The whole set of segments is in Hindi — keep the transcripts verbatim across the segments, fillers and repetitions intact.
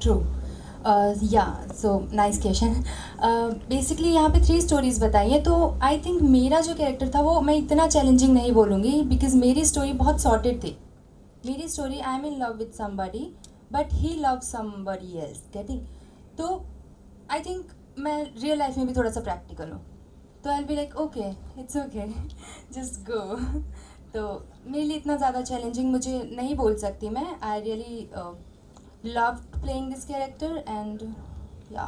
ट्रू या सो नाइस क्वेश्चन। बेसिकली यहाँ पे थ्री स्टोरीज बताई हैं, तो आई थिंक मेरा जो कैरेक्टर था वो मैं इतना चैलेंजिंग नहीं बोलूँगी, बिकॉज मेरी स्टोरी बहुत सॉर्टेड थी। मेरी story I am in love with somebody but he love somebody else, getting. तो आई थिंक मैं रियल लाइफ में भी थोड़ा सा प्रैक्टिकल हूँ, तो I will be like okay it's okay just go. तो मेरे लिए इतना ज़्यादा चैलेंजिंग मुझे नहीं बोल सकती मैं। I really loved playing this character and yeah.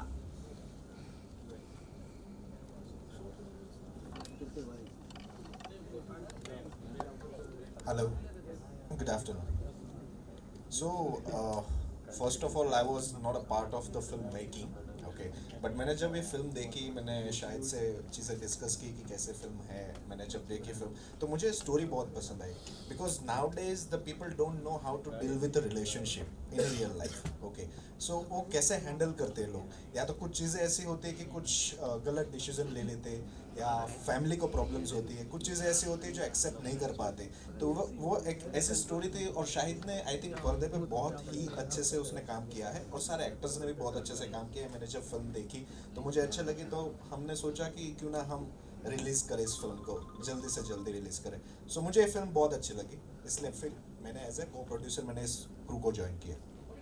Hello, good afternoon. So, uh, first of all, I was not a part of the filmmaking, okay. But मैंने जब ये फिल्म देखी, मैंने शायद से चीज़ें डिस्कस की कि कैसे फिल्म है। मैंने जब देखी फिल्म तो मुझे स्टोरी बहुत पसंद आई, because nowadays the people don't know how to deal with the relationship in real life, okay. So वो कैसे हैंडल करते हैं लोग, या तो कुछ चीज़ें ऐसी होती है कि कुछ uh, गलत डिसीजन ले लेते, या फैमिली को प्रॉब्लम्स होती है, कुछ चीज़ें ऐसी होती है जो एक्सेप्ट नहीं कर पाते। तो वो वो एक ऐसी स्टोरी थी, और शाहिद ने आई थिंक पर्दे पे बहुत ही अच्छे से उसने काम किया है, और सारे एक्टर्स ने भी बहुत अच्छे से काम किया है। मैंने जब फिल्म देखी तो मुझे अच्छी लगी, तो हमने सोचा कि क्यों ना हम रिलीज़ करें इस फिल्म को, जल्दी से जल्दी रिलीज़ करें। सो मुझे ये फिल्म बहुत अच्छी लगी, इसलिए फिर मैंने एज ए को प्रोड्यूसर मैंने इस क्रू को ज्वाइन किया।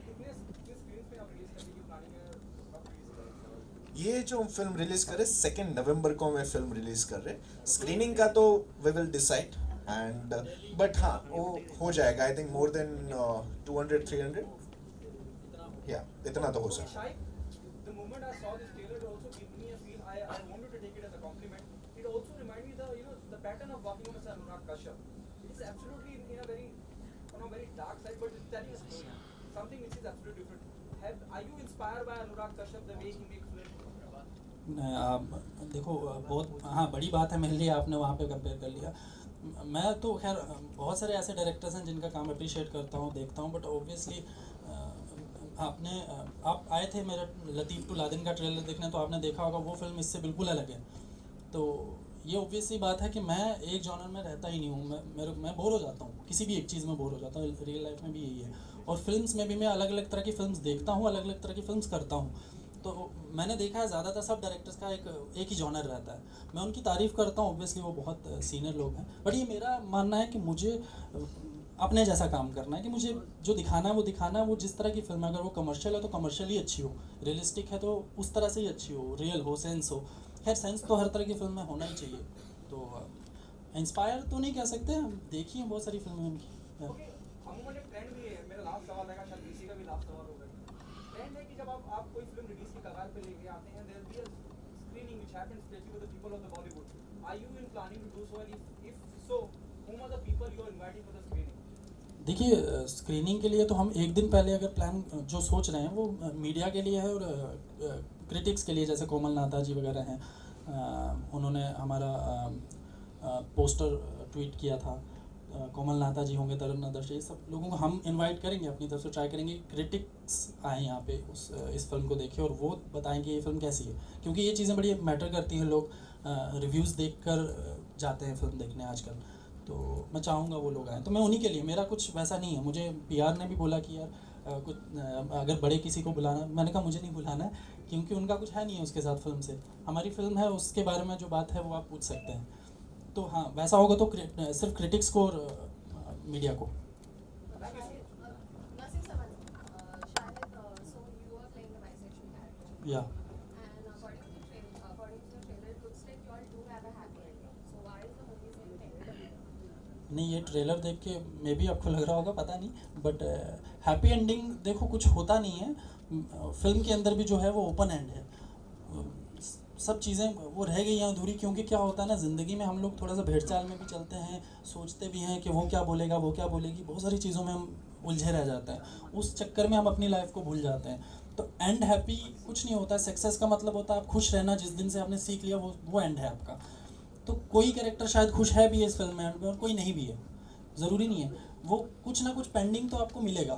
ये जो फिल्म रिलीज़ करे सेकेंड नवंबर को मैं फिल्म रिलीज़ कर रहे। स्क्रीनिंग का तो we will decide, and but हाँ वो हो जाएगा, I think more than two hundred three hundred, या इतना तो हो सकता है। The moment I saw this trailer, it also gave me a feel. I, I wanted to take it as a compliment. It also reminded me the you know the pattern of walking on Mister Anurag Kashyap. It is absolutely in, in a very on a very dark side, but it's telling a story, something which is absolutely different. Have are you inspired by Anurag Kashyap the way he makes films? आप देखो बहुत हाँ बड़ी बात है मेरे लिए, आपने वहाँ पे कंपेयर कर लिया। मैं तो खैर बहुत सारे ऐसे डायरेक्टर्स हैं जिनका काम अप्रिशिएट करता हूँ, देखता हूँ, बट ऑब्वियसली आपने आप आए थे मेरा लतीफ़ टू लादेन का ट्रेलर देखने, तो आपने देखा होगा वो फिल्म इससे बिल्कुल अलग है। तो ये ऑब्वियसली बात है कि मैं एक जॉनर में रहता ही नहीं हूँ, मैं मेरे मैं बोर हो जाता हूँ, किसी भी एक चीज़ में बोर हो जाता हूँ। रियल लाइफ में भी यही है, और फिल्म्स में भी मैं अलग अलग तरह की फ़िल्म्स देखता हूँ, अलग अलग तरह की फ़िल्म्स करता हूँ। तो मैंने देखा है ज़्यादातर सब डायरेक्टर्स का एक एक ही जॉनर रहता है। मैं उनकी तारीफ़ करता हूँ, ऑब्वियसली वो बहुत सीनियर लोग हैं, बट ये मेरा मानना है कि मुझे अपने जैसा काम करना है, कि मुझे जो दिखाना है वो दिखाना है। वो जिस तरह की फिल्म है, अगर वो कमर्शियल है तो कमर्शियल ही अच्छी हो, रियलिस्टिक है तो उस तरह से ही अच्छी हो, रियल हो, सेंस हो। खैर सेंस तो हर तरह की फिल्म में होना ही चाहिए। तो इंस्पायर तो नहीं कह सकते, हम देखिए बहुत सारी फिल्में उनकी। Okay, अमूमन एक ट्रेंड भी है, मेरा लास्ट सवाल रहेगा, शायद बीसी का भी लास्ट सवाल होगा। ट्रेंड है कि जब आप आप कोई फिल्म रिलीज की कगार पे लेके आते हैं, there be a screening which happens specially with the people of the Bollywood. Are you in planning to do so, and if if so whom are the people you are inviting for the screening? देखिए स्क्रीनिंग के लिए तो हम एक दिन पहले अगर प्लान जो सोच रहे हैं वो मीडिया के लिए है, और क्रिटिक्स के लिए, जैसे कोमल नाथा जी वगैरह हैं, उन्होंने हमारा पोस्टर ट्वीट किया था। कोमल नाथा जी होंगे, तरुण नदर्शी, सब लोगों को हम इनवाइट करेंगे, अपनी तरफ से ट्राई करेंगे। क्रिटिक्स आए यहाँ पे उस इस फिल्म को देखें और वो बताएंगे ये फिल्म कैसी है, क्योंकि ये चीज़ें बड़ी मैटर करती हैं। लोग रिव्यूज़ देख कर जाते हैं फिल्म देखने आजकल, तो मैं चाहूँगा वो लोग आएँ। तो मैं उन्हीं के लिए, मेरा कुछ वैसा नहीं है। मुझे पीआर ने भी बोला कि यार आ, कुछ आ, अगर बड़े किसी को बुलाना, मैंने कहा मुझे नहीं बुलाना है, क्योंकि उनका कुछ है नहीं है उसके साथ फिल्म से। हमारी फिल्म है, उसके बारे में जो बात है वो आप पूछ सकते हैं। तो हाँ वैसा होगा तो क्रि, सिर्फ क्रिटिक्स को और मीडिया को। या नहीं, ये ट्रेलर देख के मे भी आपको लग रहा होगा, पता नहीं, बट हैप्पी एंडिंग देखो कुछ होता नहीं है। फिल्म के अंदर भी जो है वो ओपन एंड है, सब चीज़ें वो रह गई हैं अधूरी, क्योंकि क्या होता है ना, ज़िंदगी में हम लोग थोड़ा सा भेड़चाल में भी चलते हैं, सोचते भी हैं कि वो क्या बोलेगा, वो क्या बोलेगी, बहुत सारी चीज़ों में हम उलझे रह जाते हैं। उस चक्कर में हम अपनी लाइफ को भूल जाते हैं। तो एंड हैप्पी कुछ नहीं होता है। सक्सेस का मतलब होता है आप खुश रहना, जिस दिन से आपने सीख लिया वो वो एंड है आपका। तो कोई कैरेक्टर शायद खुश है भी है इस फिल्म में एंड में, और कोई नहीं भी है, ज़रूरी नहीं है। वो कुछ ना कुछ पेंडिंग तो आपको मिलेगा।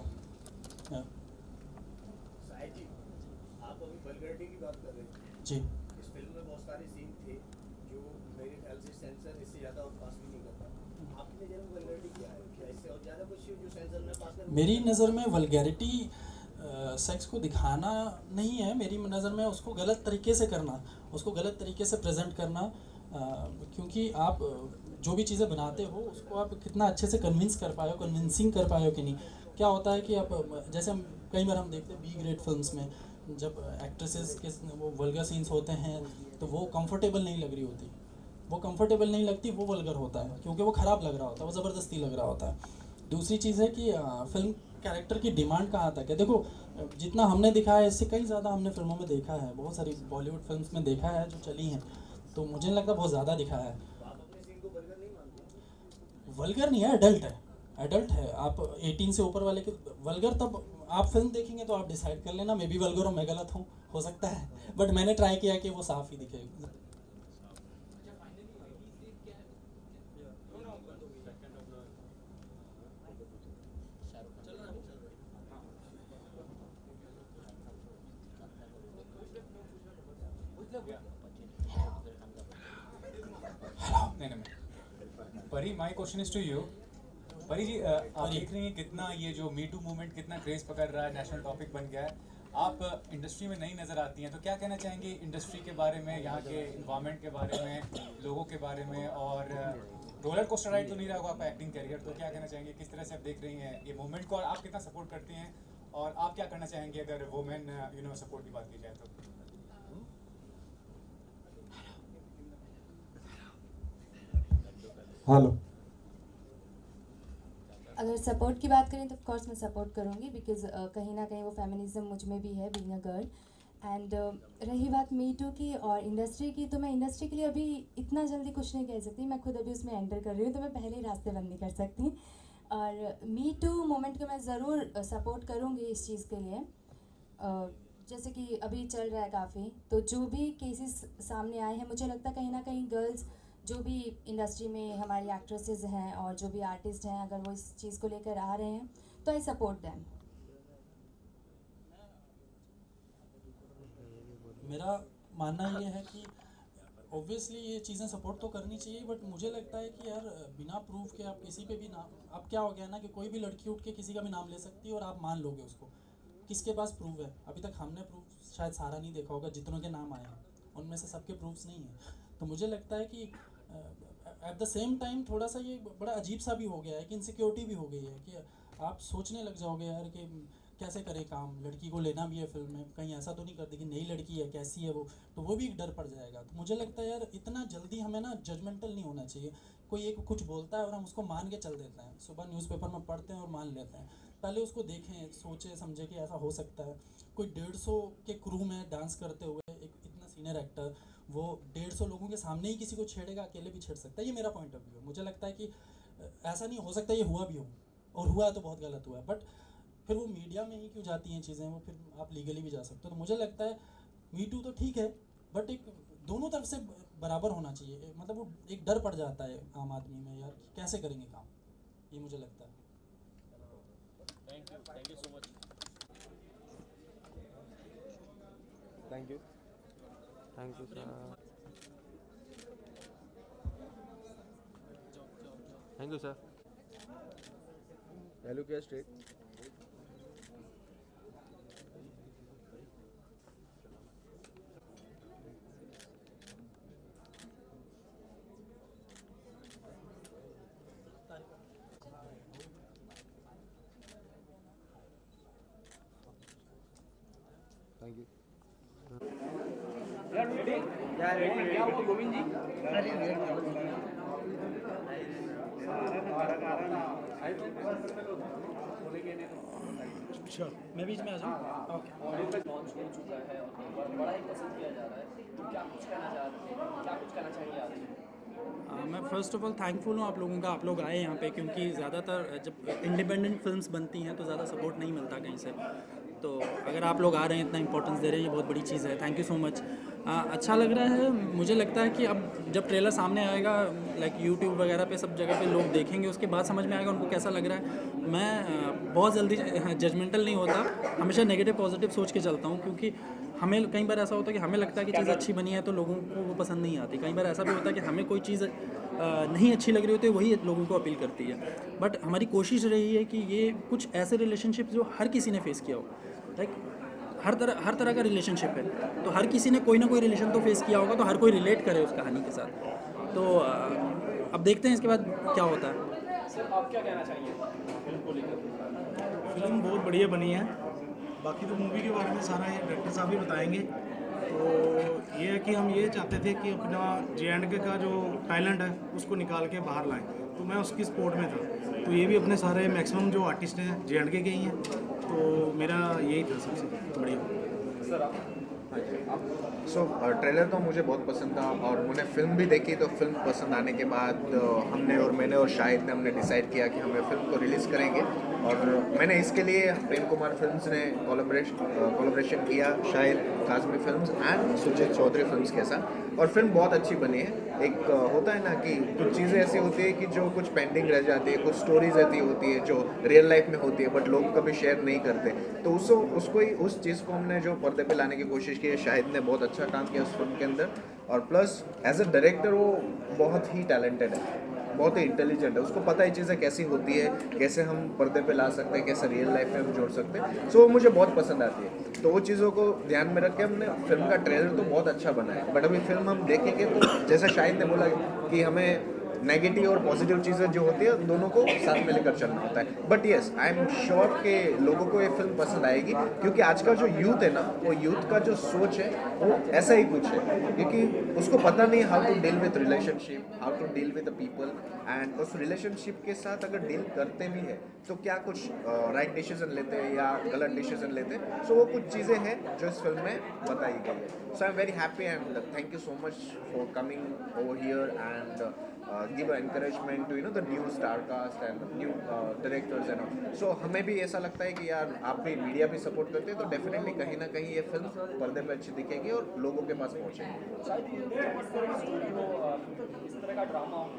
आप अभी वल्गैरिटी की बात कर रहे थे जी, इस फिल्म में बहुत सारे सीन थे जो मेरे ख्याल से सेंसर इससे ज़्यादा और पास भी नहीं करता। आपकी नज़र में वल्गैरिटी क्या है? क्या इससे और ज़्यादा कुछ जो सेंसर में पास कर? मेरी नज़र में वल्गैरिटी सेक्स को दिखाना नहीं है मेरी नज़र में, उसको गलत तरीके से करना, उसको गलत तरीके से प्रेजेंट करना, आ, क्योंकि आप जो भी चीज़ें बनाते हो उसको आप कितना अच्छे से कन्विंस कर पाए हो, कन्विंसिंग कर पाए हो कि नहीं। क्या होता है कि आप जैसे हम कई बार हम देखते हैं बी ग्रेड फिल्म्स में जब एक्ट्रेसेस के वो वल्गर सीन्स होते हैं तो वो कंफर्टेबल नहीं लग रही होती, वो कंफर्टेबल नहीं लगती, वो वल्गर होता है क्योंकि वो ख़राब लग रहा होता है, वो ज़बरदस्ती लग रहा होता है। दूसरी चीज़ है कि फिल्म कैरेक्टर की डिमांड कहाँ तक है। देखो जितना हमने दिखाया है इससे कई ज़्यादा हमने फिल्मों में देखा है, बहुत सारी बॉलीवुड फिल्म्स में देखा है जो चली हैं, तो मुझे नहीं लगता बहुत ज़्यादा दिखाया है। वल्गर नहीं है, एडल्ट है, एडल्ट है। आप अठारह से ऊपर वाले के वल्गर, तब आप फिल्म देखेंगे तो आप डिसाइड कर लेना, मे बी वल्गर हो मैं गलत हूँ, हो सकता है, बट मैंने ट्राई किया कि वो साफ़ ही दिखे। Pari, my question is to you. Pari ji, आप देख रही हैं कितना ये जो मी टू मूवमेंट कितना क्रेज पकड़ रहा है, नेशनल टॉपिक बन गया है। आप इंडस्ट्री में नई नज़र आती हैं, तो क्या कहना चाहेंगे इंडस्ट्री के बारे में, यहाँ के इन्वायरमेंट के बारे में, लोगों के बारे में? और रोलर कोस्टर राइड तो नहीं रहा होगा आपका एक्टिंग करियर, तो क्या कहना चाहेंगे, किस तरह से आप देख रही हैं ये मूवमेंट को, और आप कितना सपोर्ट करती हैं, और आप क्या करना चाहेंगे अगर वुमेन यू नो सपोर्ट की बात की जाए तो? हेलो, अगर सपोर्ट की बात करें तो ऑफकोर्स मैं सपोर्ट करूँगी, बिकॉज uh, कहीं ना कहीं वो फेमिनिज्म मुझ में भी है, बीइंग अ गर्ल। एंड रही बात मी टू की और इंडस्ट्री की, तो मैं इंडस्ट्री के लिए अभी इतना जल्दी कुछ नहीं कह सकती, मैं खुद अभी उसमें एंटर कर रही हूँ, तो मैं पहले ही रास्ते बंद नहीं कर सकती। और मी टू मोमेंट को मैं ज़रूर सपोर्ट करूँगी इस चीज़ के लिए। uh, जैसे कि अभी चल रहा है काफ़ी, तो जो भी केसेस सामने आए हैं, मुझे लगता है कहीं ना कहीं गर्ल्स जो भी इंडस्ट्री में हमारी एक्ट्रेसेस हैं और जो भी आर्टिस्ट हैं, अगर वो इस चीज़ को लेकर आ रहे हैं तो आई सपोर्ट दैम। मेरा मानना ये है कि ऑब्वियसली ये चीज़ें सपोर्ट तो करनी चाहिए, बट मुझे लगता है कि यार बिना प्रूफ के आप किसी पे भी नाम, अब क्या हो गया ना कि कोई भी लड़की उठ के किसी का भी नाम ले सकती है और आप मान लोगे उसको। किसके पास प्रूफ है? अभी तक हमने प्रूफ शायद सारा नहीं देखा होगा, जितनों के नाम आए हैं उनमें से सबके प्रूफ्स नहीं हैं। तो मुझे लगता है कि एट द सेम टाइम थोड़ा सा ये बड़ा अजीब सा भी हो गया है कि इनसिक्योरिटी भी हो गई है कि आप सोचने लग जाओगे यार कि कैसे करें काम, लड़की को लेना भी है फिल्म में, कहीं ऐसा तो नहीं करती कि नई लड़की है कैसी है वो, तो वो भी एक डर पड़ जाएगा। तो मुझे लगता है यार इतना जल्दी हमें ना जजमेंटल नहीं होना चाहिए। कोई एक कुछ बोलता है और हम उसको मान के चल देते हैं, सुबह न्यूज़पेपर में पढ़ते हैं और मान लेते हैं। पहले उसको देखें, सोचे समझे कि ऐसा हो सकता है। कोई डेढ़ सौ के क्रू में डांस करते हुए एक इतना सीनियर एक्टर वो डेढ़ सौ लोगों के सामने ही किसी को छेड़ेगा, अकेले भी छेड़ सकता है। ये मेरा पॉइंट ऑफ व्यू है। मुझे लगता है कि ऐसा नहीं हो सकता, ये हुआ भी हो, और हुआ है तो बहुत गलत हुआ है, बट फिर वो मीडिया में ही क्यों जाती हैं चीज़ें, वो फिर आप लीगली भी जा सकते हो। तो मुझे लगता है मी टू तो ठीक है, बट एक दोनों तरफ से बराबर होना चाहिए। मतलब वो एक डर पड़ जाता है आम आदमी में यार कि कैसे करेंगे काम, ये मुझे लगता है। Thank you, thank you so much. Thank you, thank you sir, thank you sir. Hello, क्या स्ट्रेट? Thank you. क्या हुआ गोविंद जी? श्योर, मैं बीच में आ जाऊँ। ओके। लॉन्च हो चुका है और बड़ा ही पसंद किया जा रहा है, तो क्या कुछ कहना चाहते हैं, क्या कुछ कहना चाहिए आप? मैं फ़र्स्ट ऑफ ऑल थैंकफुल हूँ आप लोगों का, आप लोग आए यहाँ पे, क्योंकि ज़्यादातर जब इंडिपेंडेंट फिल्म्स बनती हैं तो ज़्यादा सपोर्ट नहीं मिलता कहीं से। तो अगर आप लोग आ रहे हैं, इतना इंपॉर्टेंस दे रहे हैं, ये बहुत बड़ी चीज़ है। Thank you so much. अच्छा लग रहा है। मुझे लगता है कि अब जब ट्रेलर सामने आएगा, लाइक यूट्यूब वगैरह पे सब जगह पे लोग देखेंगे, उसके बाद समझ में आएगा उनको कैसा लग रहा है। मैं बहुत जल्दी जजमेंटल नहीं होता, हमेशा नेगेटिव पॉजिटिव सोच के चलता हूँ, क्योंकि हमें कई बार ऐसा होता है कि हमें लगता है कि चीज़ अच्छी बनी है तो लोगों को वो पसंद नहीं आती। कई बार ऐसा भी होता है कि हमें कोई चीज़ नहीं अच्छी लग रही होती है, वही लोगों को अपील करती है। बट हमारी कोशिश रही है कि ये कुछ ऐसे रिलेशनशिप जो हर किसी ने फेस किया हो, लाइक हर तरह हर तरह का रिलेशनशिप है, तो हर किसी ने कोई ना कोई रिलेशन तो फेस किया होगा, तो हर कोई रिलेट करे उस कहानी के साथ। तो आ, अब देखते हैं इसके बाद क्या होता है। सर आप क्या कहना चाहिए फिल्म को लेकर? फिल्म बहुत बढ़िया बनी है। बाकी तो मूवी के बारे में सारा ये डायरेक्टर साहब ही बताएंगे। तो ये है कि हम ये चाहते थे कि अपना जे एंड के का जो टैलेंट है उसको निकाल के बाहर लाएं, तो मैं उसकी सपोर्ट में था। तो ये भी अपने सारे मैक्सिमम जो आर्टिस्ट हैं जे एंड के के ही हैं, तो मेरा यही था सबसे बढ़िया। सर आप सो ट्रेलर तो मुझे बहुत पसंद था, और मैंने फिल्म भी देखी। तो फिल्म पसंद आने के बाद uh, हमने और मैंने और शाहिद ने हमने डिसाइड किया कि हमें फिल्म को रिलीज़ करेंगे। और मैंने इसके लिए प्रेम कुमार फिल्म्स ने कोलैबोरेशन कोलैबोरेशन किया, Shahid Kazmi films and Sujit Chaudhary films के साथ, और फिल्म बहुत अच्छी बनी है। एक uh, होता है ना कि कुछ चीज़ें ऐसी होती है कि जो कुछ पेंडिंग रह जाती है, कुछ स्टोरीज ऐसी होती है जो रियल लाइफ में होती है बट लोग कभी शेयर नहीं करते। तो उसको उसको ही उस चीज़ को हमने जो पर्दे पे लाने की कोशिश की है। शाहिद ने बहुत अच्छा काम किया उस फिल्म के अंदर, और प्लस एज अ डायरेक्टर वो बहुत ही टैलेंटेड है, बहुत ही इंटेलिजेंट है। उसको पता है चीज़ें कैसी होती है, कैसे हम पर्दे पे ला सकते हैं, कैसे रियल लाइफ में हम जोड़ सकते हैं। सो वो मुझे बहुत पसंद आती है। तो वो चीज़ों को ध्यान में रख के हमने फिल्म का ट्रेलर तो बहुत अच्छा बना है, बट अभी फिल्म हम देखेंगे तो जैसा शाहिद ने बोला कि हमें नेगेटिव और पॉजिटिव चीज़ें जो होती है दोनों को साथ में लेकर चलना होता है। But yes, I am sure कि लोगों को ये फिल्म पसंद आएगी, क्योंकि आज का जो यूथ है ना, वो यूथ का जो सोच है वो ऐसा ही कुछ है, क्योंकि उसको पता नहीं how to deal with relationship, how to deal with the people, and उस रिलेशनशिप के साथ अगर डील करते भी है तो क्या कुछ राइट डिसीजन लेते हैं या गलत डिसीजन लेते हैं। सो वो कुछ चीज़ें हैं जो इस फिल्म में बताई गई है। So I am very happy and thank you so much for coming over here and Uh, give an encouragement to you know the new star cast and new uh, directors and all. So हमें भी ऐसा लगता है कि यार आप भी मीडिया भी सपोर्ट करते हैं, तो डेफिनेटली कहीं ना कहीं ये फिल्म पर्दे पे अच्छी दिखेगी और लोगों के पास पहुंचेगी। शायद ये इस तरह की स्टोरी हो, इस तरह का ड्रामा हो,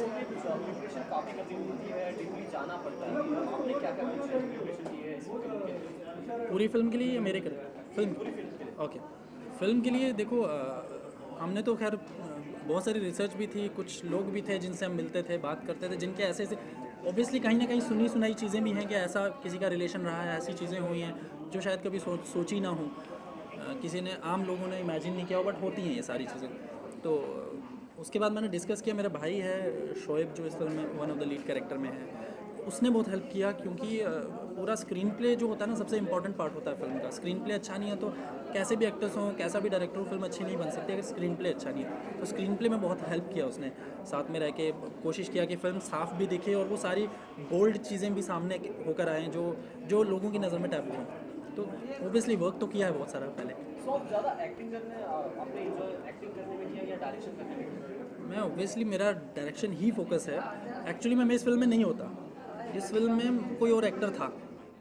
प्रिपरेशन काफ़ी करनी होती है, डीपली जाना पड़ता है। आपने क्या क्या प्रिपरेशन की है इस फिल्म के लिए? पूरी फिल्म के लिए या मेरे के लिए? फिल्म ओके, फिल्म के लिए देखो आ, हमने तो खैर बहुत सारी रिसर्च भी थी, कुछ लोग भी थे जिनसे हम मिलते थे, बात करते थे, जिनके ऐसे ऐसे ऑब्वियसली कहीं ना कहीं सुनी सुनाई चीज़ें भी हैं कि ऐसा किसी का रिलेशन रहा है, ऐसी चीज़ें हुई हैं जो शायद कभी सोच सोची ना हो, किसी ने आम लोगों ने इमेजिन नहीं किया हो, बट होती हैं ये सारी चीज़ें। तो उसके बाद मैंने डिस्कस किया, मेरा भाई है शोएब जो इस फिल्म में one of the lead character में है, उसने बहुत हेल्प किया, क्योंकि पूरा स्क्रीन प्ले जो होता है ना सबसे इंपॉर्टेंट पार्ट होता है फिल्म का। स्क्रीन प्ले अच्छा नहीं है तो कैसे भी एक्टर्स हों, कैसा भी डायरेक्टर हो, फिल्म अच्छी नहीं बन सकती अगर स्क्रीन प्ले अच्छा नहीं है। तो स्क्रीन प्ले में बहुत हेल्प किया उसने, साथ में रह के कोशिश किया कि फिल्म साफ़ भी दिखे और वो सारी बोल्ड चीज़ें भी सामने होकर आएँ जो जो लोगों की नज़र में टैबू हों। तो ओबियसली वर्क तो किया है बहुत सारा पहले। सो ज़्यादा एक्टिंग करने आपने एक्टिंग करने में किया या डायरेक्शन करने में किया? मैं ओबियसली मेरा डायरेक्शन ही फोकस है। एक्चुअली मैं इस फिल्म में नहीं होता, इस फिल्म में कोई और एक्टर था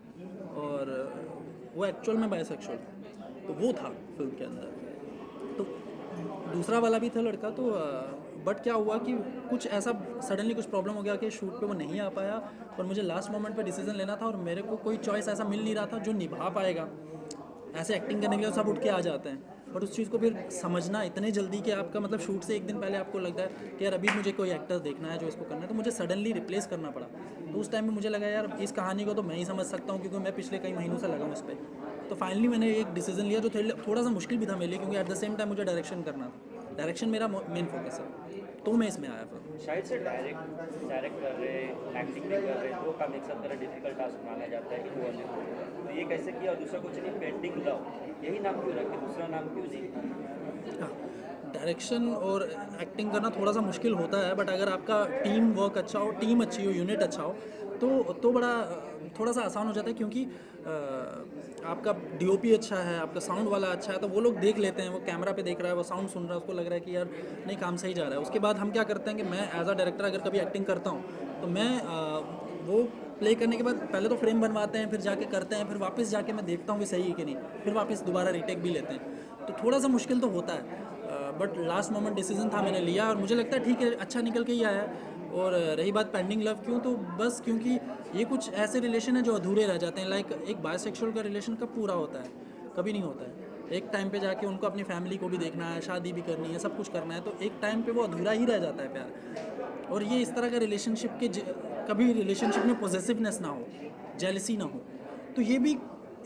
और वो एक्चुअल में बाइसेक्सुअल, तो वो था फिल्म के अंदर। तो दूसरा वाला भी था लड़का, तो बट क्या हुआ कि कुछ ऐसा सडनली कुछ प्रॉब्लम हो गया कि शूट पे वो नहीं आ पाया, और मुझे लास्ट मोमेंट पे डिसीजन लेना था, और मेरे को कोई चॉइस ऐसा मिल नहीं रहा था जो निभा पाएगा। ऐसे एक्टिंग करने के लिए सब उठ के आ जाते हैं, बट उस चीज़ को फिर समझना इतने जल्दी कि आपका मतलब शूट से एक दिन पहले आपको लगता है कि यार अभी मुझे कोई एक्टर देखना है जो इसको करना है, तो मुझे सडनली रिप्लेस करना पड़ा। तो उस टाइम में मुझे लगा यार इस कहानी को तो मैं ही समझ सकता हूँ, क्योंकि मैं पिछले कई महीनों से लगा हूँ इस पर। तो फाइनली मैंने एक डिसीजन लिया जो थोड़ा सा मुश्किल भी था मेरे लिए, क्योंकि एट द सेम टाइम मुझे डायरेक्शन करना था। डायरेक्शन मेरा मेन फोकस है, तो मैं इसमें आया फिर। शायद से डायरेक्ट डायरेक्ट कर रहे, एक्टिंग भी कर रहे, दो काम एक साथ तरह डिफिकल्ट टास्क माना जाता है इन वन। तो ये कैसे किया? और दूसरा कुछ नहीं, पेंडिंग लव, यही नाम क्यों रखे, दूसरा नाम क्यों नहीं? हाँ, डायरेक्शन और एक्टिंग करना थोड़ा सा मुश्किल होता है, बट अगर आपका टीम वर्क अच्छा हो, टीम अच्छी हो, यूनिट अच्छा हो, तो तो बड़ा थोड़ा सा आसान हो जाता है, क्योंकि आ, आपका डीओपी अच्छा है, आपका साउंड वाला अच्छा है, तो वो लोग देख लेते हैं, वो कैमरा पे देख रहा है, वो साउंड सुन रहा है, उसको लग रहा है कि यार नहीं काम सही जा रहा है। उसके बाद हम क्या करते हैं कि मैं एज अ डायरेक्टर अगर कभी एक्टिंग करता हूँ तो मैं आ, वो प्ले करने के बाद पहले तो फ्रेम बनवाते हैं, फिर जाके करते हैं, फिर वापस जाके मैं देखता हूँ कि सही है कि नहीं, फिर वापस दोबारा रीटेक भी लेते हैं। तो थोड़ा सा मुश्किल तो होता है, बट लास्ट मोमेंट डिसीजन था, मैंने लिया, और मुझे लगता है ठीक है, अच्छा निकल के ही आया है। और रही बात पेंडिंग लव क्यों, तो बस क्योंकि ये कुछ ऐसे रिलेशन है जो अधूरे रह जाते हैं। लाइक एक बायसेक्सुअल का रिलेशन कब पूरा होता है? कभी नहीं होता है। एक टाइम पे जाके उनको अपनी फैमिली को भी देखना है, शादी भी करनी है, सब कुछ करना है, तो एक टाइम पे वो अधूरा ही रह जाता है प्यार। और ये इस तरह का रिलेशनशिप के कभी रिलेशनशिप में पॉजिटिवनेस ना हो, जेलसी ना हो, तो ये भी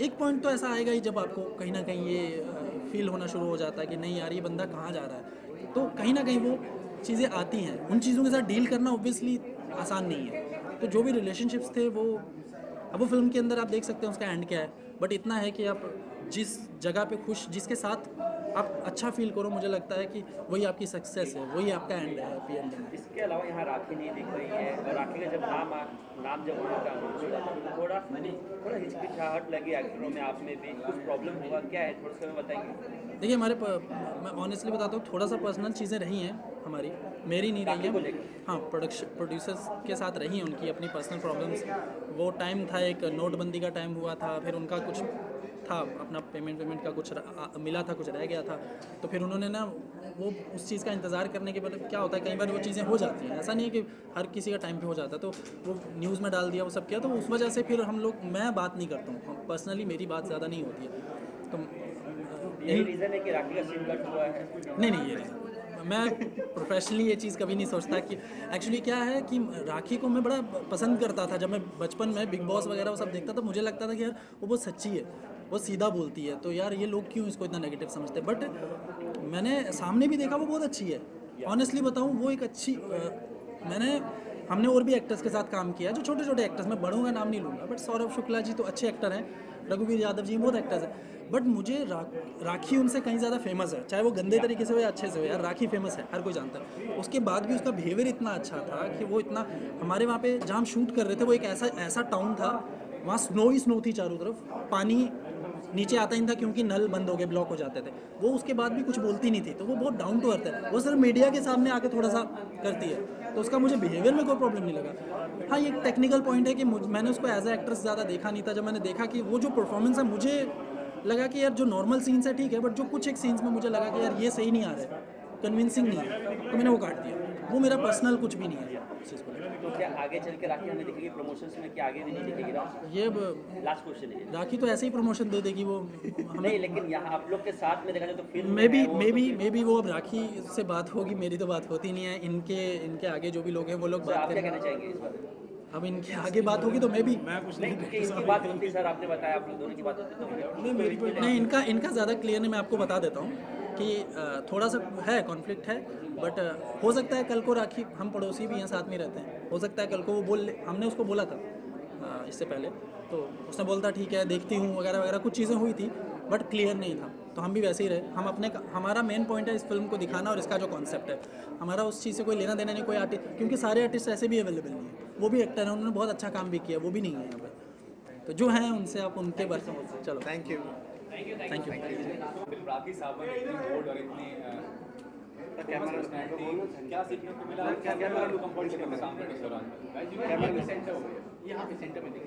एक पॉइंट तो ऐसा आएगा ही जब आपको कहीं ना कहीं ये फील होना शुरू हो जाता है कि नहीं यार ये बंदा कहाँ जा रहा है, तो कहीं ना कहीं वो चीज़ें आती हैं। उन चीज़ों के साथ डील करना ऑब्वियसली आसान नहीं है। तो जो भी रिलेशनशिप्स थे वो, अब वो फिल्म के अंदर आप देख सकते हैं उसका एंड क्या है, बट इतना है कि आप जिस जगह पे खुश, जिसके साथ आप अच्छा फील करो, मुझे लगता है कि वही आपकी सक्सेस है, वही आपका एंड है, हैप्पी एंड है। इसके अलावा यहाँ राखी नहीं दिख रही है, और राखी का जब नाम आ, नाम जब उनका अनाउंस हुआ तो थोड़ा थोड़ा हिचकिचाहट लगी एक्टरों में, आप में भी कुछ प्रॉब्लम हुआ, क्या है थोड़ा सा हमें बताएंगे? देखिए हमारे प, मैं ऑनेस्टली बताता हूँ, थोड़ा सा पर्सनल चीज़ें रही हैं हमारी, मेरी नहीं रही है, हाँ प्रोडक्शन प्रोड्यूसर्स के साथ रही हैं उनकी अपनी पर्सनल प्रॉब्लम्स। वो टाइम था एक नोटबंदी का टाइम हुआ था, फिर उनका कुछ था अपना पेमेंट पेमेंट का कुछ र, मिला था, कुछ रह गया था, तो फिर उन्होंने ना वो उस चीज़ का इंतज़ार करने के बाद क्या होता है कई बार वो चीज़ें हो जाती हैं, ऐसा नहीं है कि हर किसी का टाइम पे हो जाता है, तो वो न्यूज़ में डाल दिया, वो सब किया, तो उस वजह से फिर हम लोग, मैं बात नहीं करता हूँ पर्सनली, मेरी बात ज़्यादा नहीं होती है। तो यही रीज़न है कि राखी का सीन कट हुआ है? नहीं नहीं, ये रीज़न मैं प्रोफेशनली ये चीज़ कभी नहीं सोचता कि एक्चुअली क्या है कि राखी को मैं बड़ा पसंद करता था। जब मैं बचपन में बिग बॉस वगैरह वो सब देखता था, मुझे लगता था कि यार वो बहुत सच्ची है, वो सीधा बोलती है, तो यार ये लोग क्यों इसको इतना नेगेटिव समझते हैं। बट मैंने सामने भी देखा वो बहुत अच्छी है, ऑनेस्टली बताऊँ वो एक अच्छी आ, मैंने हमने और भी एक्टर्स के साथ काम किया जो छोटे छोटे एक्टर्स, मैं बड़ों का नाम नहीं लूँगा, बट सौरभ शुक्ला जी तो अच्छे एक्टर हैं, रघुवीर यादव जी बहुत एक्टर्स हैं, बट मुझे रा, राखी उनसे कहीं ज़्यादा फेमस है, चाहे वो गंदे तरीके से हो या अच्छे से हो, यार राखी फेमस है, हर कोई जानता है। उसके बाद भी उसका बिहेवियर इतना अच्छा था कि वो इतना, हमारे वहाँ पे जहाँ हम शूट कर रहे थे वो एक ऐसा ऐसा टाउन था, वहाँ स्नो ही स्नो थी चारों तरफ, पानी नीचे आता ही था क्योंकि नल बंद हो गए, ब्लॉक हो जाते थे, वो उसके बाद भी कुछ बोलती नहीं थी, तो वो बहुत डाउन टू अर्थ है, वो सिर्फ मीडिया के सामने आके थोड़ा सा करती है, तो उसका मुझे बिहेवियर में कोई प्रॉब्लम नहीं लगा। हाँ ये टेक्निकल पॉइंट है कि मैंने उसको एज ए एक्ट्रेस ज़्यादा देखा नहीं था, जब मैंने देखा कि वो जो परफॉर्मेंस है, मुझे लगा कि यार जो नॉर्मल सीन्स है ठीक है, बट जो कुछ एक सीन्स में मुझे लगा कि यार ये सही नहीं आ रहा है, कन्विंसिंग नहीं है, तो मैंने वो काट दिया। वो मेरा पर्सनल कुछ भी नहीं है इस चीज़ को। तो क्या आगे चल के राखी हमें दिखेगी प्रमोशंस में, क्या आगे भी नहीं दिखेगी राखी? ये लास्ट क्वेश्चन है, राखी तो ऐसे ही प्रमोशन दे देगी वो हमें नहीं, लेकिन यहाँ आप लोग के साथ में देखा जाए तो फिर maybe maybe maybe वो अब राखी से बात होगी, मेरी तो बात होती नहीं है, इनके इनके आगे जो भी लोग हैं वो लोग बात आप क्या करेंगे। कहना चाहेंगे इस बारे में? अब इनके आगे बात होगी तो मैं भी मैं कुछ नहीं, क्योंकि इनकी बात होती है सर, आपने बताया आप लोग दोनों की बात होती है, तो नहीं मेरी कोई नहीं, इनका इनका ज़्यादा क्लियर नहीं, मैं आपको बता देता हूँ कि अ, थोड़ा सा है कॉन्फ्लिक्ट है, बट हो सकता है कल को राखी, हम पड़ोसी भी हैं, साथ में रहते हैं, हो सकता है कल को वो बोल ले, हमने उसको बोला था अ, इससे पहले, तो उसने बोलता ठीक है देखती हूँ वगैरह वगैरह, कुछ चीज़ें हुई थी बट क्लियर नहीं था, तो हम भी वैसे ही रहे। हम अपने, हमारा मेन पॉइंट है इस फिल्म को दिखाना और इसका जो कॉन्सेप्ट है, हमारा उस चीज़ से कोई लेना देना नहीं, कोई आर्टिस्ट, क्योंकि सारे आर्टिस्ट ऐसे भी अवेलेबल नहीं है, वो भी एक्टर हैं, उन्होंने बहुत अच्छा काम भी किया, वो भी नहीं है यहाँ पर, तो जो हैं उनसे आप उनके बारे में चलो। Thank you thank you. Film Rakhi साहब ने इतनी बोल्ड और इतनी पर्सनैलिटी, क्या सीखने को मिला, क्या क्या लगा कंफर्ट करने काम करने के दौरान? कैमरा में सेंटर हो गया, यहाँ पे सेंटर में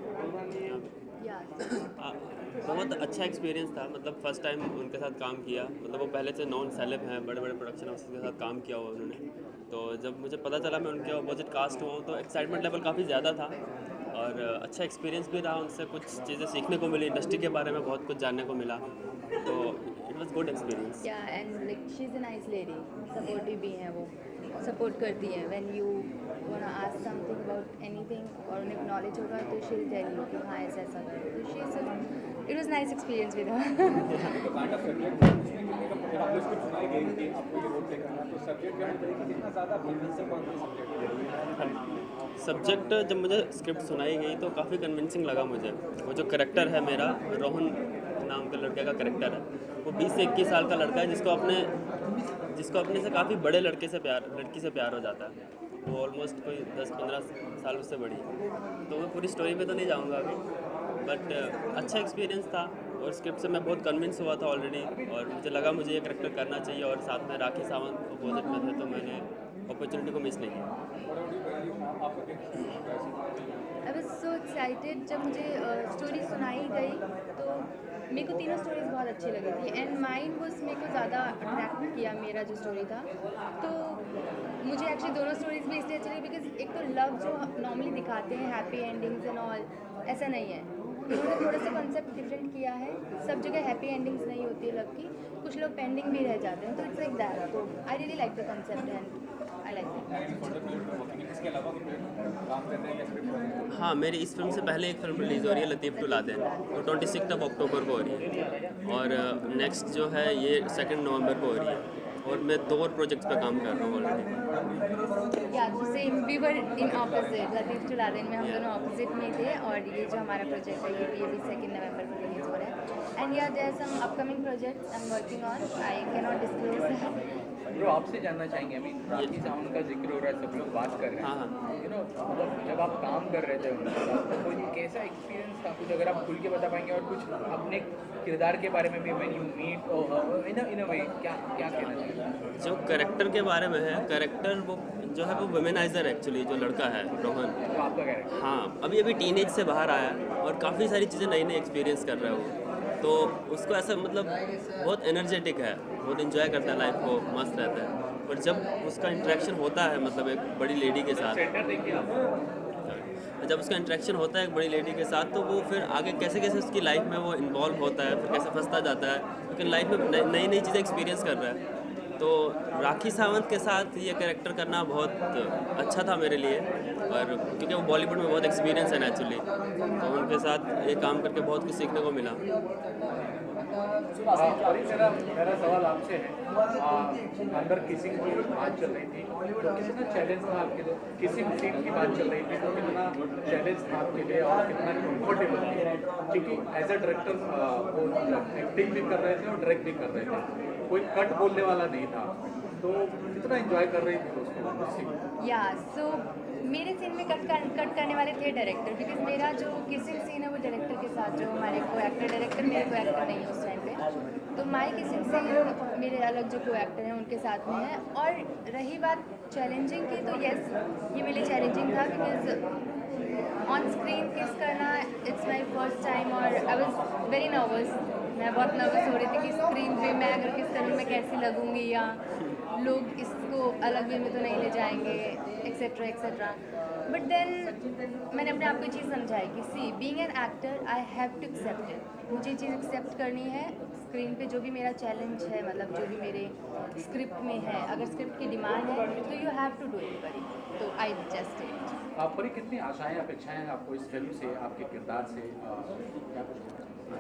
बहुत अच्छा एक्सपीरियंस था, मतलब फर्स्ट टाइम उनके साथ काम किया, मतलब वो पहले से नॉन सेलेब हैं, बड़े बड़े प्रोडक्शन हाउस के साथ काम किया हुआ उन्होंने, तो जब मुझे पता चला मैं उनके अपोजिट कास्ट हुआ हूँ तो एक्साइटमेंट लेवल काफ़ी ज़्यादा था, और अच्छा एक्सपीरियंस भी रहा, उनसे कुछ चीज़ें सीखने को मिली, इंडस्ट्री के बारे में बहुत कुछ जानने को मिला, तो it was good experience. Yeah and like she is a nice lady, supportive भी हैं, वो सपोर्ट करती हैं, when you want ask something about anything और उन्हें नॉलेज होगा तो शी विल टेल यू कि हाँ ऐसा ऐसा करो, तो she is, it was nice experience with her. तो काइंड ऑफ सब्जेक्ट उसमें कितने का जब आपको स्क्रिप्ट सुनाई गई कि आपको ये रोल प्ले करना है, तो सब्जेक्ट जो है कितना ज़्यादा कन्विंसिंग कौन सा सब्जेक्ट? सब्जेक्ट जब मुझे स्क्रिप्ट सुनाई गई तो काफ़ी कन्विंसिंग लगा मुझे। वो जो करेक्टर है मेरा, रोहन नाम के लड़के का करेक्टर है, वो बीस से इक्कीस साल का लड़का है जिसको अपने जिसको अपने से काफ़ी बड़े लड़के से प्यार लड़की से प्यार हो जाता है, वो ऑलमोस्ट कोई दस पंद्रह साल उससे बड़ी है, तो मैं पूरी स्टोरी पे तो नहीं जाऊँगा अभी, बट अच्छा एक्सपीरियंस था, और स्क्रिप्ट से मैं बहुत कन्विंस हुआ था ऑलरेडी, और मुझे लगा मुझे ये करेक्टर करना चाहिए, और साथ में राखी सावंत अपोजिट में थे, तो मैंने अपॉर्चुनिटी को मिस नहीं किया। आई वाज सो एक्साइटेड जब मुझे स्टोरी uh, सुनाई गई, तो मेरे को तीनों स्टोरीज बहुत अच्छी लगी थी, एंड माइंड वाज मेरे को ज़्यादा अट्रैक्ट किया, मेरा जो स्टोरी था, तो मुझे एक्चुअली दोनों स्टोरीज भी इसलिए अच्छी लगी बिकॉज एक तो लव जो नॉर्मली दिखाते हैं हैप्पी एंडिंग्स एंड ऑल, ऐसा नहीं है, इन्होंने थोड़ा सा कॉन्सेप्ट डिफरेंट किया है। सब जगह हैप्पी एंडिंग्स नहीं होती है लव की, कुछ लोग पेंडिंग भी रह जाते हैं, तो इट्स लाइक दैट। तो I really like the concept and I like इसके अलावा काम कर रहे हैं कैसे? हाँ, मेरी इस फिल्म से पहले एक फिल्म रिलीज़ हो रही है लतीफ़ टू लादेन, वो ट्वेंटी सिक्स ऑफ अक्टूबर को हो रही है, और नेक्स्ट जो है ये सेकंड नवंबर को हो रही है, और मैं दो और प्रोजेक्ट्स पे काम कर रहा हूँ already. Yeah same we were in opposite, Latif to Laden में हम दोनों ऑपोजिट में थे, और ये जो हमारा प्रोजेक्ट है ये भी अभी सेकंड नवंबर को रिलीज हो रहा है। And yeah there some upcoming projects I am working on, I can not disclose. जो आपसे जानना चाहेंगे, आई मीन राखी सावंत का जिक्र हो रहा है, सब लोग बात कर रहे हैं, हाँ यू नो मतलब जब आप काम कर रहे थे उनके साथ तो कोई कैसा एक्सपीरियंस था, कुछ अगर आप खुल के बता पाएंगे, और कुछ अपने किरदार के बारे में भी, when you meet in in a way क्या क्या कहना चाहिए? जो कैरेक्टर के बारे में है, कैरेक्टर वो जो है वो वुमेनाइजर एक्चुअली, जो लड़का है रोहन, तो आपका कैरेक्टर हाँ अभी अभी टीनेज से बाहर आया और काफ़ी सारी चीज़ें नई नई एक्सपीरियंस कर रहा है वो, तो उसको ऐसा मतलब बहुत एनर्जेटिक है, बहुत इन्जॉय करता है लाइफ को, मस्त रहता है। और जब उसका इंटरेक्शन होता है मतलब एक बड़ी लेडी के साथ, जब उसका इंटरेक्शन होता है एक बड़ी लेडी के साथ, तो वो फिर आगे कैसे कैसे उसकी लाइफ में वो इन्वॉल्व होता है, फिर कैसे फंसता जाता है, लेकिन लाइफ में नई नई चीज़ें एक्सपीरियंस कर रहा है। तो राखी सावंत के साथ ये कैरेक्टर करना बहुत अच्छा था मेरे लिए, और क्योंकि वो बॉलीवुड में बहुत एक्सपीरियंस है नेचुरली, तो उनके साथ ये काम करके बहुत कुछ सीखने को मिला। और मेरा मेरा सवाल आपसे है, अंदर किसिंग की बात चल रही थी, तो कितना चैलेंज था आपके लिए? किसिंग सीन की बात चल रही थी, तो कितना चैलेंज था आपके लिए और कितना कंफर्टेबल था? क्योंकि एज अ डायरेक्टर वो एक्टिंग भी कर रहे थे और डायरेक्ट भी कर रहे थे, कोई कट बोलने वाला नहीं था, तो कितना एंजॉय कर रही थी उसको? या सो मेरे सीन में कट कर, कट करने वाले थे डायरेक्टर, बिकॉज मेरा जो किसिंग सीन है वो डायरेक्टर के साथ, जो हमारे को एक्टर डायरेक्टर मेरे को एक्टर नहीं है उस टाइम पे, तो माई किसिंग सीन मेरे अलग जो को एक्टर हैं उनके साथ में है। और रही बात चैलेंजिंग की, तो येस ये मेरे लिए चैलेंजिंग था, बिकॉज ऑन स्क्रीन किस करना इट्स माई फर्स्ट टाइम, और आई वॉज वेरी नर्वस। मैं बहुत नर्वस हो रही थी कि स्क्रीन पे मैं अगर किस करूँ मैं कैसी लगूंगी, या लोग इसको अलग वे में तो नहीं ले जाएंगे, एक्सेट्रा एक्सेट्रा। बट देन मैंने अपने आप को ये चीज़ समझाई कि see being an actor I have to accept it, मुझे ये चीज़ एक्सेप्ट करनी है। स्क्रीन पे जो भी मेरा चैलेंज है, मतलब जो भी मेरे स्क्रिप्ट में है, अगर स्क्रिप्ट की डिमांड है तो you have to do it बड़ी, तो आई जस्ट इट। आप पर कितनी आशाएं अपेक्षाएं हैं आपको इस फिल्म से, आपके किरदार से, क्या कुछ?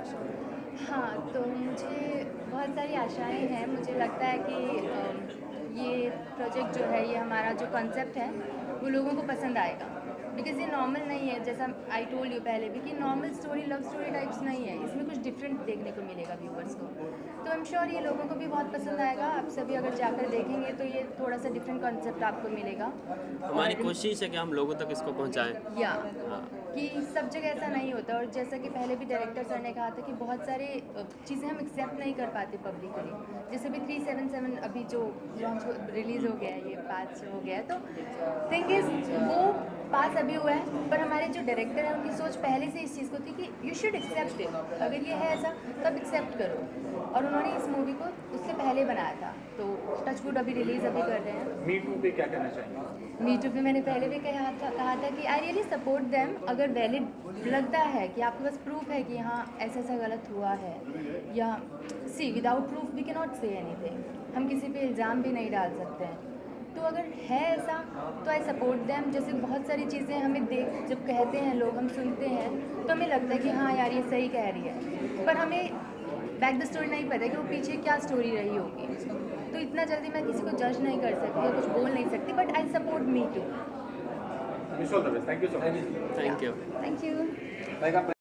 हाँ, तो मुझे बहुत सारी आशाएं हैं। मुझे लगता है कि ये प्रोजेक्ट जो है, ये हमारा जो कॉन्सेप्ट है वो लोगों को पसंद आएगा, बिकॉज ये नॉर्मल नहीं है, जैसा आई टोल्ड यू पहले भी कि normal story love story types नहीं है, इसमें कुछ डिफरेंट देखने को मिलेगा व्यूअर्स को, तो आई एम श्योर ये लोगों को भी बहुत पसंद आएगा। आप सभी अगर जाकर देखेंगे तो ये थोड़ा सा डिफरेंट कॉन्सेप्ट आपको मिलेगा। हमारी कोशिश है कि हम लोगों तक इसको पहुँचाएँ, या कि सब जगह ऐसा नहीं होता, और जैसा कि पहले भी डायरेक्टर सर ने कहा था कि बहुत सारे चीज़ें हम एक्सेप्ट नहीं कर पाते पब्लिकली, जैसे भी थ्री सेवन सेवन अभी जो लॉन्च रिलीज़ हो गया है, ये पास हो गया है, तो थिंग इज़ वो पास अभी हुआ है, पर हमारे जो डायरेक्टर है उनकी सोच पहले से इस चीज़ को थी कि यू शुड एक्सेप्ट इट, अगर ये है ऐसा तब एक्सेप्ट करो, और उन्होंने इस मूवी को उससे पहले बनाया था, तो टचवुड अभी रिलीज़ अभी कर रहे हैं। मी टू पे क्या कहना चाहेंगे? मी टू पे मैंने पहले भी कहा था कहा था कि आई रियली सपोर्ट देम, अगर वैलिड लगता है कि आपके पास प्रूफ है कि हाँ ऐसा ऐसा गलत हुआ है, yeah see without proof we can not say anything, हम किसी पे इल्ज़ाम भी नहीं डाल सकते हैं, तो अगर है ऐसा तो आई सपोर्ट देम। जैसे बहुत सारी चीज़ें हमें देख जब कहते हैं लोग, हम सुनते हैं तो हमें लगता है कि हाँ यार ये सही कह रही है, पर हमें बैक द स्टोरी नहीं पता कि वो पीछे क्या स्टोरी रही होगी, तो इतना जल्दी मैं किसी को जज नहीं कर सकती या कुछ बोल नहीं सकती, but I support me too. Thank you so much. Thank you. Thank you.